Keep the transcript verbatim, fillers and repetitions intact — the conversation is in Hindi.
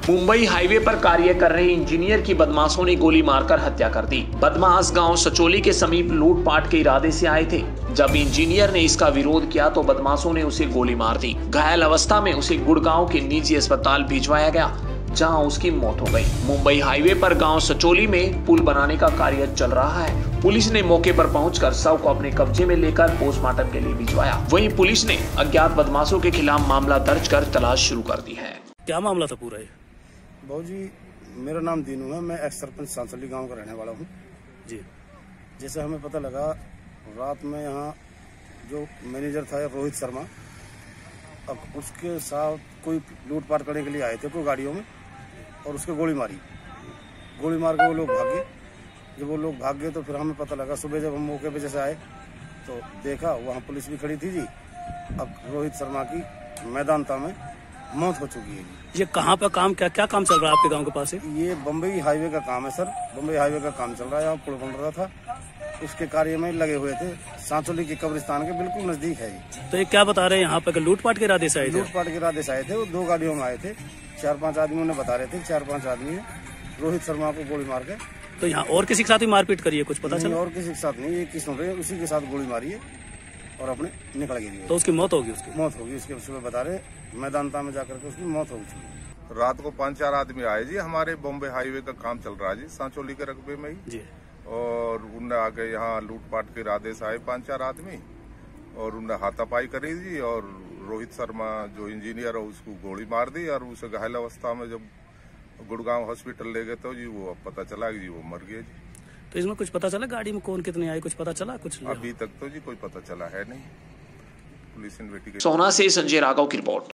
मुंबई हाईवे पर कार्य कर रहे इंजीनियर की बदमाशों ने गोली मारकर हत्या कर दी। बदमाश गांव सचोली के समीप लूटपाट के इरादे से आए थे। जब इंजीनियर ने इसका विरोध किया तो बदमाशों ने उसे गोली मार दी। घायल अवस्था में उसे गुड़गांव के निजी अस्पताल भिजवाया गया, जहां उसकी मौत हो गई। मुंबई हाईवे पर गांव सचोली में पुल बनाने का कार्य चल रहा है। पुलिस ने मौके पर पहुंचकर शव को अपने कब्जे में लेकर पोस्टमार्टम के लिए भिजवाया। वहीं पुलिस ने अज्ञात बदमाशों के खिलाफ मामला दर्ज कर तलाश शुरू कर दी है। क्या मामला था पूरा? बाबू जी, मेरा नाम दीनू है। मैं एक्स सरपंच सांसली गांव का रहने वाला हूं जी। जैसे हमें पता लगा, रात में यहाँ जो मैनेजर था रोहित शर्मा, अब उसके साथ कोई लूटपाट करने के लिए आए थे कोई गाड़ियों में, और उसके गोली मारी। गोली मार के वो लोग भाग गए। जब वो लोग भाग गए तो फिर हमें पता लगा, सुबह जब हम मौके पे जैसे आए तो देखा वहाँ पुलिस भी खड़ी थी जी। अब रोहित शर्मा की मैदानता में मौत हो चुकी है। ये कहाँ पर काम क्या क्या काम चल रहा है आपके गांव के पास? ये बम्बई हाईवे का काम है सर। बम्बई हाईवे का काम चल रहा है। यहाँ पुल बन रहा था, उसके कार्य में लगे हुए थे। सांचोली के कब्रिस्तान के बिल्कुल नजदीक है ये। तो ये क्या बता रहे हैं यहाँ पे लूटपाट के इरादे से आए थे? लूटपाट के इरादे से आए थे। वो दो गाड़ियों में आए थे। चार पांच आदमियों ने बता रहे थे, चार पांच आदमी रोहित शर्मा को गोली मार के। तो यहाँ और किसी के साथ भी मारपीट करी है, कुछ पता चला? और किसी के साथ नहीं, एक किस्म रहे उसी के साथ गोली मारी है और अपने निकल गई। तो उसकी मौत होगी? उसकी मौत होगी उसके सुबह बता रहे, मैदानता में जाकर के उसकी मौत होगी। रात को पांच चार आदमी आए जी। हमारे बॉम्बे हाईवे का काम चल रहा है जी, सांचोली के रकबे में ही जी। और उनने आगे यहाँ लूटपाट के इरादे से आए पांच चार आदमी, और उनने हाथापाई करी जी। और रोहित शर्मा जो इंजीनियर है उसको गोली मार दी, और उसे घायल अवस्था में जब गुड़गांव हॉस्पिटल ले गए तो जी वो अब पता चला कि जी वो मर गए जी। तो इसमें कुछ पता चला गाड़ी में कौन कितने आए, कुछ पता चला? कुछ अभी तक तो जी कोई पता चला है नहीं। Police investigation. सोहना से संजय राघव की रिपोर्ट।